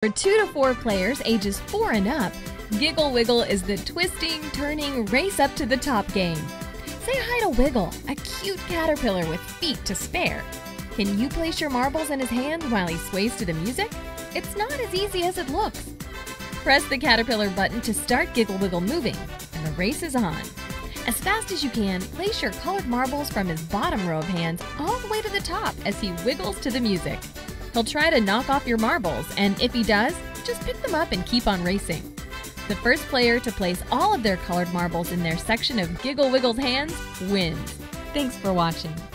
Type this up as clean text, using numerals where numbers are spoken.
For 2 to 4 players ages 4 and up, Giggle Wiggle is the twisting, turning, race up to the top game. Say hi to Wiggle, a cute caterpillar with feet to spare. Can you place your marbles in his hand while he sways to the music? It's not as easy as it looks. Press the caterpillar button to start Giggle Wiggle moving, and the race is on. As fast as you can, place your colored marbles from his bottom row of hands all the way to the top as he wiggles to the music. He'll try to knock off your marbles, and if he does, just pick them up and keep on racing. The first player to place all of their colored marbles in their section of Giggle Wiggle's hands wins. Thanks for watching.